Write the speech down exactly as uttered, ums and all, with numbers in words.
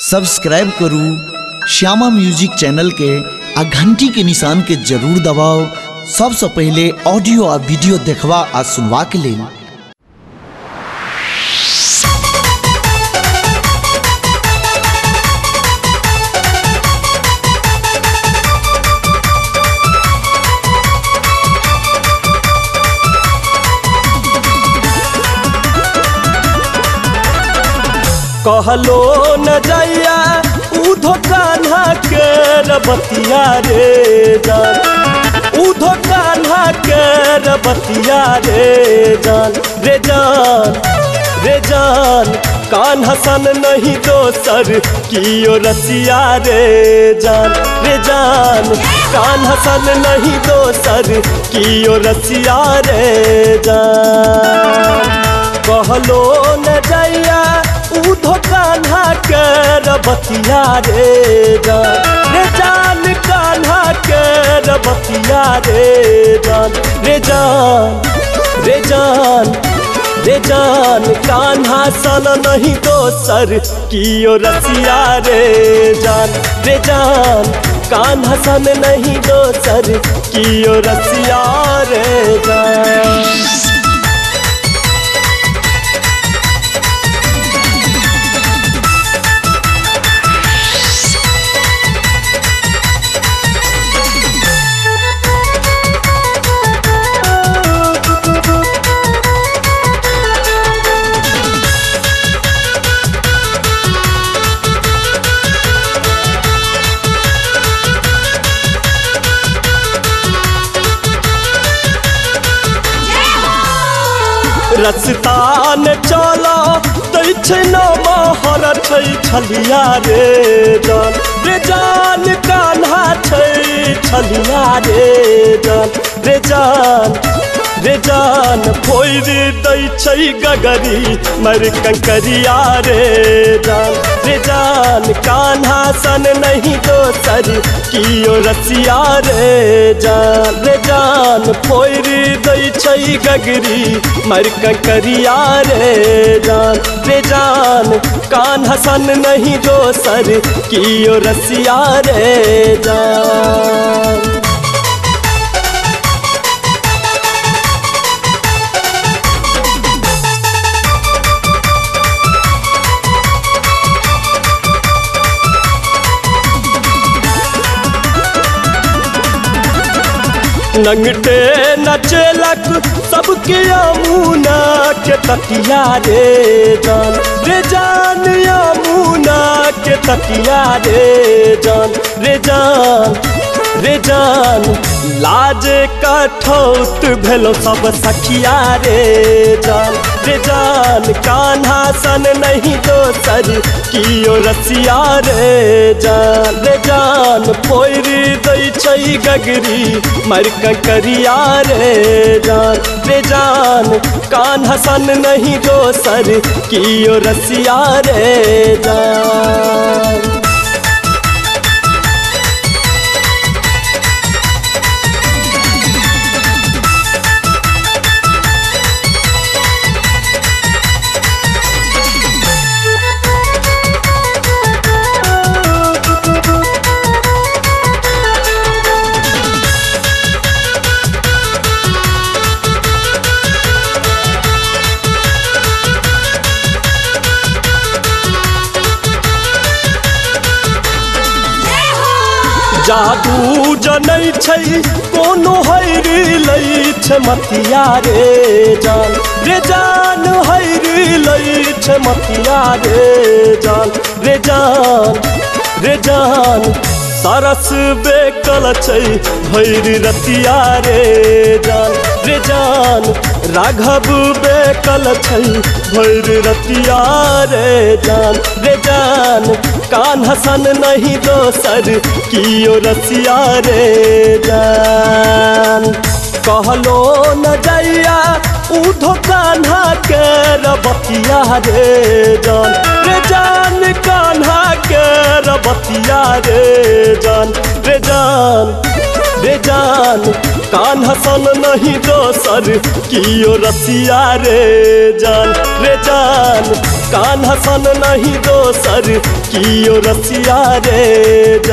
Subscribe करू Shyama music channel के आ घंटी के निशान के जरूर दबाओ सबसे पहले ऑडियो आ वीडियो देखवा आ सुनवा के लिए। कहलो न जाइया उधो कान्हा के रबतिया रे जान, उधो कान्हा के रबतिया रे जान, रे जान रे जान कान्हा सन नहीं दोसर कियो रसिया रे जान, रे जान कान्हा सन नहीं दोसर कियो रसिया रे जान। कहलो न जाइया उधो कान्हा के रबतिया रे जान, रे जान कान्हा के रबतिया रे जान, रे जान रे जान रे जान कान्हा सन नहीं दोसर कियो रसिया रे जान, रे जान कान्हा सन नहीं दोसर कियो रसिया रे जान। रस्ता ने चला दै छै न महर छै छलिया रे जान, रे जान कान्हा छै छलिया रे जान, रे जान रे जान फोड़ दै छै गगरी मर कंकरिया रे जान, रे जान कान्हा सन नहीं दोसर कियो रसिया रे जान, रे जान फोड़ दै छै गगरी मर कंकरिया रे जान, रे जान कान्हा सन नहीं दोसर कियो रसिया रे जान। नंगटे नचेलक सबके यमुना के तटिया रे जान, रे जान यमुना के तटिया रे जान, रे जान रे जान लाज कठौत भेलो सब सखिया रे जान, रे जान कान्हा सन नहीं दोसर कियो रसिया रे जान, रे जान फोड़ दै छै गगरी मर कंकरिया रे जान, रे जान कान्हा सन नहीं दोसर कियो रसिया रे जान। जादू जनै छै कोनो हैरी लै छै मतिया रे जान, रे जान हैरी लै छै मतिया रे जान, रे जान रे जान सरस बेकल छै भैर रतिया रे जान, रे जान राघव बेकल छै भैर रतिया रे जान, रे जान कान्हा सन नहीं दोसर कियो रसिया रे जान। कहलो न जाइया उधो कान्हा के रबतिया रे जान, रे जान कान्हा के रबतिया रे जान, रे जान रे जान कान्हा सन नहीं दोसर कियो रसिया रे जान रे जान कान्हा सन नहीं दोसर कियो रसिया रे